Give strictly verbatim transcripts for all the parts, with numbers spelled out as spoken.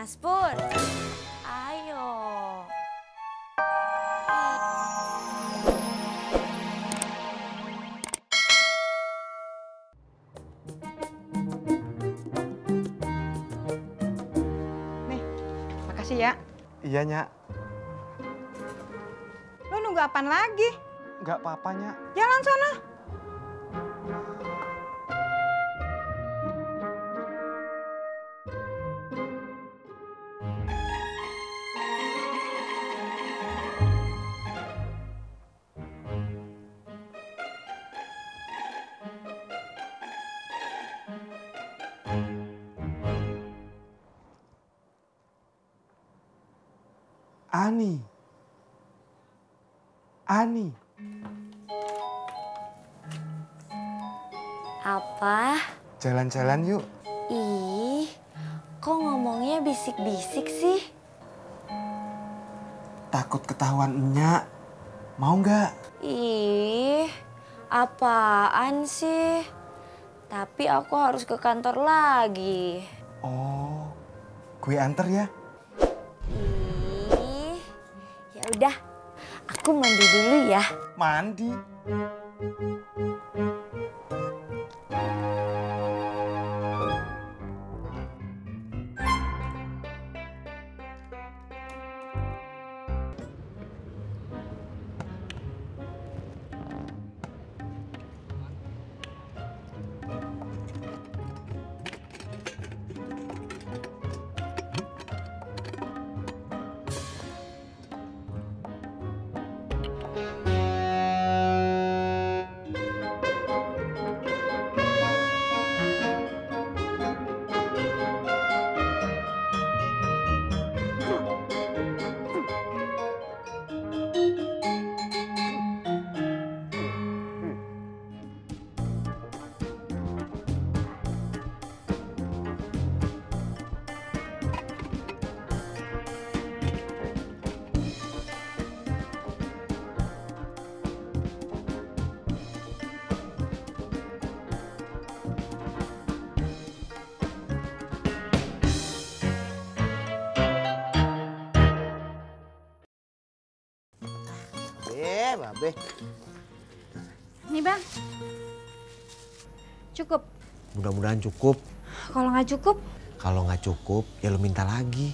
Mas Pur, ayo. Nih, makasih ya. Iya, Nyak. Lu nunggu apaan lagi? Nggak apa-apa, Nyak. Jalan sana. Ani. Ani. Apa? Jalan-jalan yuk. Ih, kok ngomongnya bisik-bisik sih? Takut ketahuan Nyak. Mau nggak? Ih, apaan sih? Tapi aku harus ke kantor lagi. Oh, gue anter ya. Ih, ya udah, aku mandi dulu ya. Mandi. Eh, babe. Nih bang, cukup. Mudah-mudahan cukup. Kalau nggak cukup, Kalau nggak cukup, ya lu minta lagi.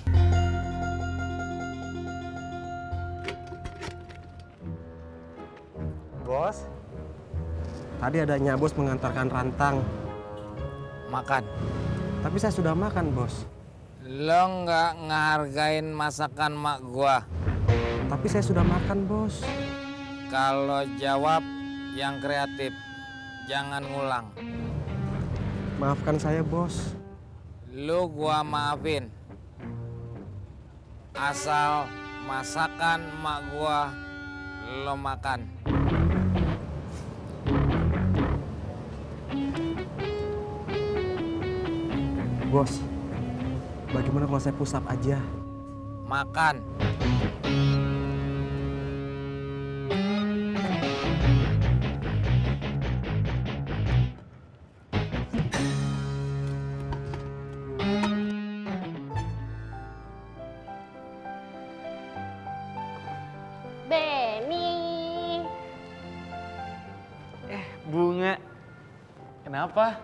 Bos, tadi ada Nyak Bos mengantarkan rantang. Makan. Tapi saya sudah makan, Bos. Lo nggak ngehargain masakan mak gua. Tapi saya sudah makan, Bos. Kalau jawab yang kreatif, jangan ngulang. Maafkan saya, Bos. Lu gua maafin. Asal masakan mak gua lo makan. Bos, bagaimana kalau saya push up aja? Makan. Beni. Eh, Bunga. Kenapa?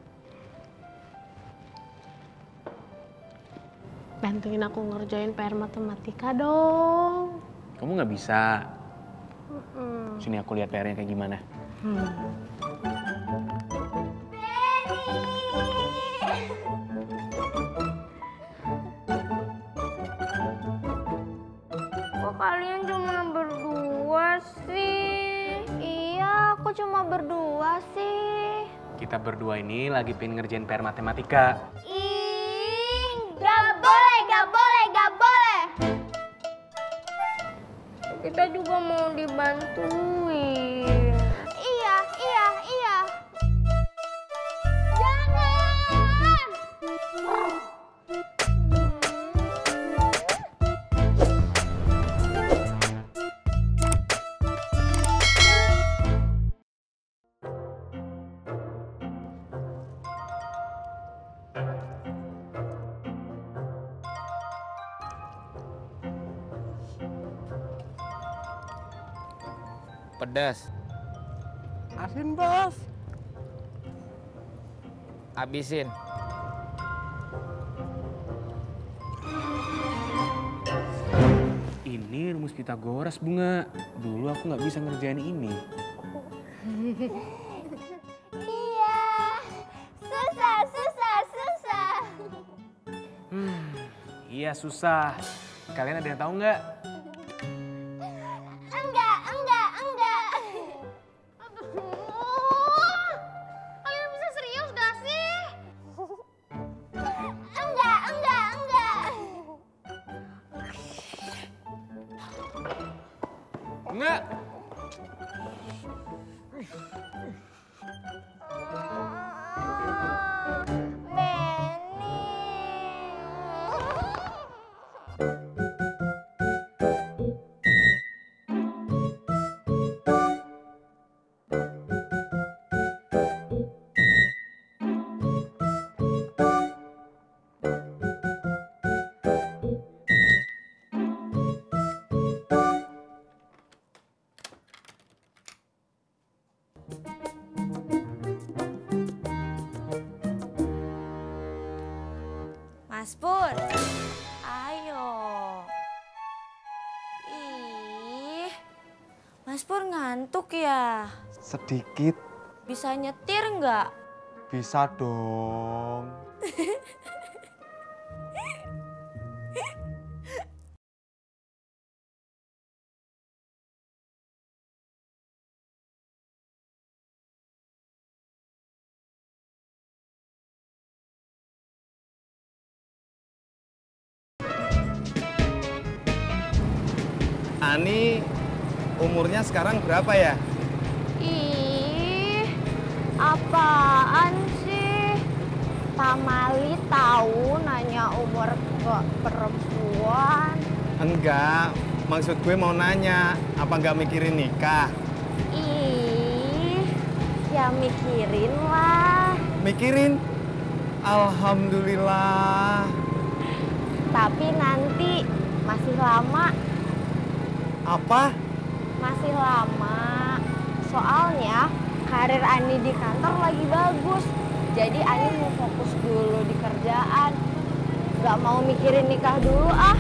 Bantuin aku ngerjain P R matematika dong. Kamu nggak bisa. Mm-mm. Sini aku lihat P R-nya kayak gimana. Hmm. Kok kalian cuma berdua sih? Iya, aku cuma berdua sih. Kita berdua ini lagi pengen ngerjain P R matematika. Ih, gak boleh, gak boleh, gak boleh. Kita juga mau dibantuin. Iya, iya, iya. Jangan! Pedas. Asin, Bos. Habisin. Ini rumus Pitagoras, Bunga. Dulu aku nggak bisa ngerjain ini. Iya, susah, susah, susah. Hmm, iya susah. Kalian ada yang tahu nggak? Enggak, enggak, enggak. Aduh, kalian bisa serius gak sih? Enggak, enggak, enggak. Enggak. Mas Pur, ayo. Ih, Mas Pur ngantuk ya? Sedikit. Bisa nyetir nggak? Bisa dong. Ani umurnya sekarang berapa ya? Ih, apaan sih? Pamali tahu nanya umur ke perempuan. Enggak, maksud gue mau nanya, apa nggak mikirin nikah? Ih, ya mikirin lah. Mikirin? Alhamdulillah. Tapi nanti masih lama, Apa? masih lama. Soalnya karir Ani di kantor lagi bagus. Jadi Ani mau fokus dulu di kerjaan. Gak mau mikirin nikah dulu ah.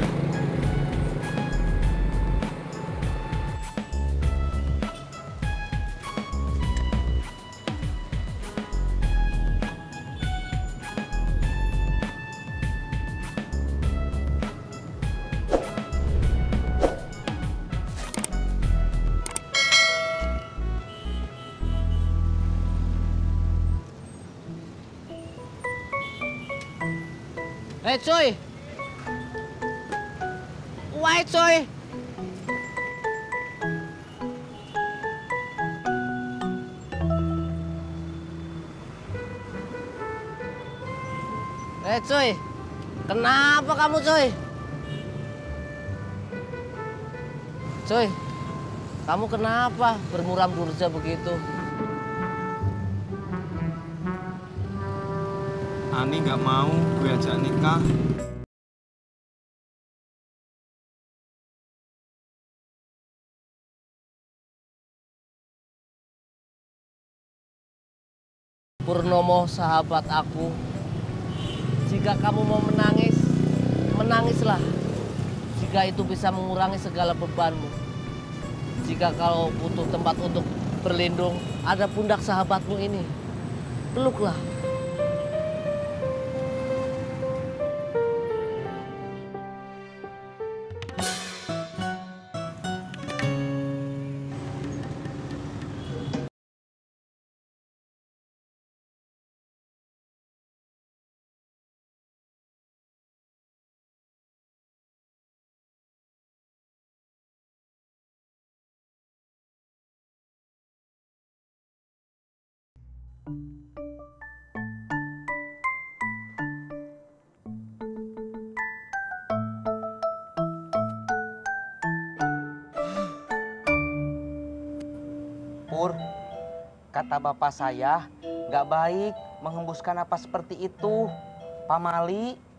Eh cuy, why cuy? Eh cuy, kenapa kamu cuy? Cuy, kamu kenapa bermuram durja begitu? Ani nggak mau gue ajak nikah. Purnomo sahabat aku, jika kamu mau menangis, menangislah. Jika itu bisa mengurangi segala bebanmu. Jika kau butuh tempat untuk berlindung, ada pundak sahabatmu ini. Peluklah. Pur, kata bapak saya, nggak baik menghembuskan napas seperti itu. Pamali,